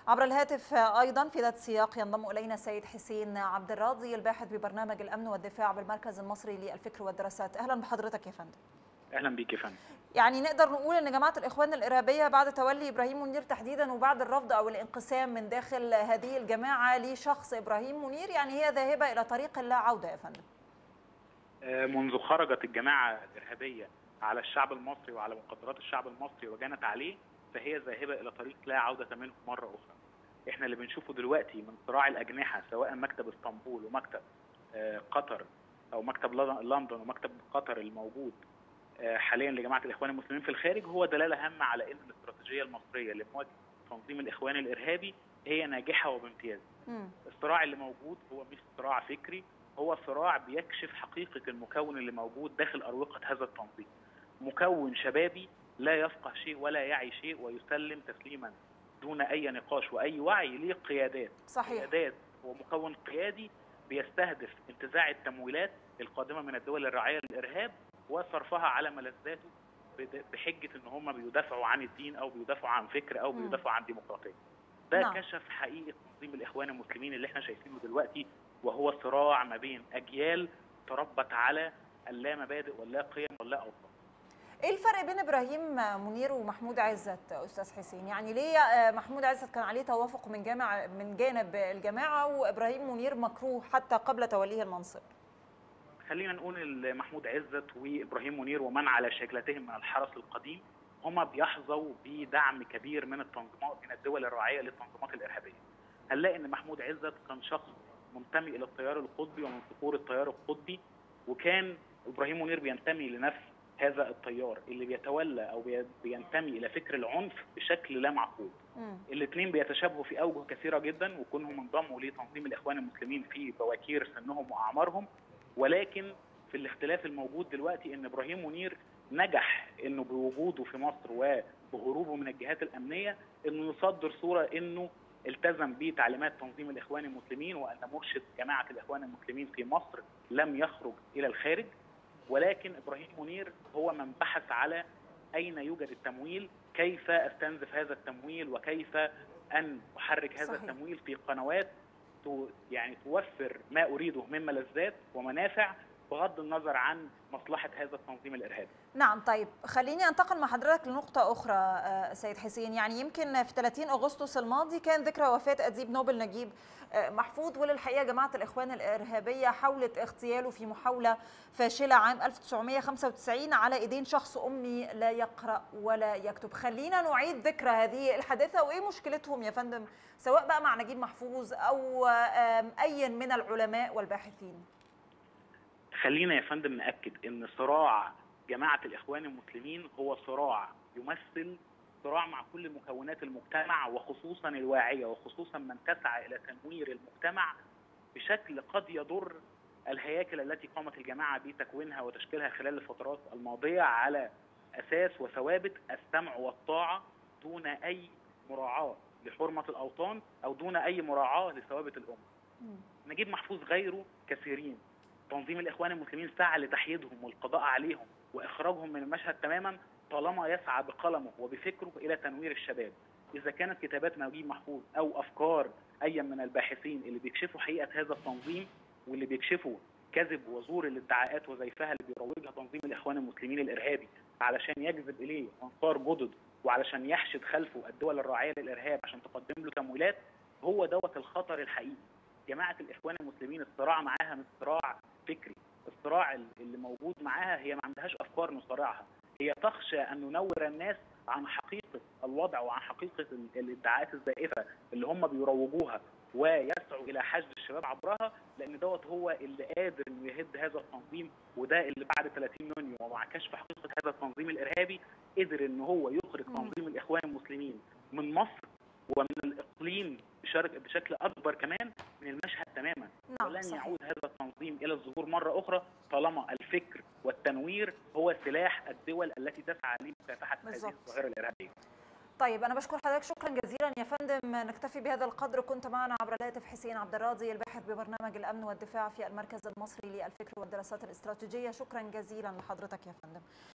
عبر الهاتف أيضا في ذات السياق ينضم إلينا السيد حسين عبد الراضي الباحث ببرنامج الأمن والدفاع بالمركز المصري للفكر والدراسات. أهلا بحضرتك يا فندم. أهلا بيك يا فندم. يعني نقدر نقول أن جماعة الإخوان الإرهابية بعد تولي إبراهيم منير تحديدا وبعد الرفض أو الانقسام من داخل هذه الجماعة لشخص إبراهيم منير، يعني هي ذاهبة إلى طريق لا عودة يا فندم. منذ خرجت الجماعة الإرهابية على الشعب المصري وعلى مقدرات الشعب المصري وجنت عليه، فهي ذاهبة إلى طريق لا عودة منه مرة أخرى. إحنا اللي بنشوفه دلوقتي من صراع الأجنحة، سواء مكتب اسطنبول ومكتب قطر أو مكتب لندن ومكتب قطر الموجود حاليا لجماعة الإخوان المسلمين في الخارج، هو دلالة هامة على أن الاستراتيجية المصرية لمواجهة تنظيم الإخوان الإرهابي هي ناجحة وبامتياز. الصراع اللي موجود هو مش صراع فكري، هو صراع بيكشف حقيقة المكون اللي موجود داخل أروقة هذا التنظيم. مكون شبابي لا يفقه شيء ولا يعي شيء ويسلم تسليما دون أي نقاش وأي وعي لقيادات. صحيح. قيادات هو مكون قيادي بيستهدف انتزاع التمويلات القادمة من الدول الراعية للإرهاب وصرفها على ملذاته بحجة ان هم بيدافعوا عن الدين او بيدافعوا عن فكر او بيدافعوا عن ديمقراطية. ده كشف حقيقة تنظيم الإخوان المسلمين اللي احنا شايفينه دلوقتي، وهو صراع ما بين أجيال تربت على اللا مبادئ ولا قيم ولا أوطان. ايه الفرق بين ابراهيم منير ومحمود عزت استاذ حسين؟ يعني ليه محمود عزت كان عليه توافق من جانب الجماعة وابراهيم منير مكروه حتى قبل توليه المنصب؟ خلينا نقول محمود عزت وابراهيم منير ومن على شكلتهم من الحرس القديم هم بيحظوا بدعم كبير من التنظيمات من الدول الراعيه للتنظيمات الارهابيه. هنلاقي ان محمود عزت كان شخص منتمي الى التيار القطبي ومن صقور التيار القطبي، وكان ابراهيم منير بينتمي لنفس هذا التيار اللي بيتولى او بينتمي الى فكر العنف بشكل لا معقول. الاثنين بيتشابهوا في اوجه كثيره جدا، وكونهم انضموا لتنظيم الاخوان المسلمين في بواكير سنهم واعمارهم، ولكن في الاختلاف الموجود دلوقتي ان ابراهيم منير نجح انه بوجوده في مصر وبهروبه من الجهات الامنيه انه يصدر صوره انه التزم بتعليمات تنظيم الاخوان المسلمين، وان مرشد جماعه الاخوان المسلمين في مصر لم يخرج الى الخارج. ولكن ابراهيم منير هو من بحث على اين يوجد التمويل، كيف استنزف هذا التمويل، وكيف ان احرك هذا صحيح. التمويل في قنوات يعني توفر ما أريده من ملذات ومنافع بغض النظر عن مصلحة هذا التنظيم الإرهابي. نعم. طيب خليني أنتقل مع حضرتك لنقطة أخرى سيد حسين. يعني يمكن في 30 أغسطس الماضي كان ذكرى وفاة أديب نوبل نجيب محفوظ، وللحقيقة جماعة الإخوان الإرهابية حاولت اغتياله في محاولة فاشلة عام 1995 على إيدين شخص أمي لا يقرأ ولا يكتب. خلينا نعيد ذكرى هذه الحادثة وإيه مشكلتهم يا فندم، سواء بقى مع نجيب محفوظ أو أي من العلماء والباحثين. خلينا يا فندم نأكد أن صراع جماعة الإخوان المسلمين هو صراع يمثل صراع مع كل مكونات المجتمع، وخصوصا الواعية، وخصوصا من تسعى إلى تنوير المجتمع بشكل قد يضر الهياكل التي قامت الجماعة بتكوينها وتشكيلها خلال الفترات الماضية على أساس وثوابت السمع والطاعة دون أي مراعاة لحرمة الأوطان أو دون أي مراعاة لثوابت الأمة. نجيب محفوظ غيره كثيرين تنظيم الإخوان المسلمين سعى لتحييدهم والقضاء عليهم وإخراجهم من المشهد تماما، طالما يسعى بقلمه وبفكره إلى تنوير الشباب. إذا كانت كتابات نجيب محفوظ أو أفكار أي من الباحثين اللي بيكشفوا حقيقة هذا التنظيم واللي بيكشفوا كذب وزور الادعاءات وزيفها اللي بيروجها تنظيم الإخوان المسلمين الإرهابي علشان يجذب إليه أنصار جدد وعلشان يحشد خلفه الدول الراعية للإرهاب عشان تقدم له تمويلات، هو دوت الخطر الحقيقي. جماعة الإخوان المسلمين الصراع معاها مش صراع فكري، الصراع اللي موجود معاها هي ما عندهاش أفكار نصارعها، هي تخشى أن ننور الناس عن حقيقة الوضع وعن حقيقة الادعاءات الزائفة اللي هم بيروجوها ويسعوا إلى حشد الشباب عبرها، لأن دوت هو اللي قادر إنه يهد هذا التنظيم، وده اللي بعد 30 يونيو ومع كشف حقيقة هذا التنظيم الإرهابي قدر إن هو يخرج تنظيم الإخوان المسلمين من مصر ومن الإقليم بشكل أكبر كمان من المشهد تماما. ولن يعود هذا التنظيم إلى الظهور مرة أخرى طالما الفكر والتنوير هو سلاح الدول التي تسعى لمكافحة هذه الظاهرة الإرهابية. طيب أنا بشكر حضرتك شكرا جزيلا يا فندم. نكتفي بهذا القدر. كنت معنا عبر الهاتف حسين عبد الراضي الباحث ببرنامج الأمن والدفاع في المركز المصري للفكر والدراسات الاستراتيجية. شكرا جزيلا لحضرتك يا فندم.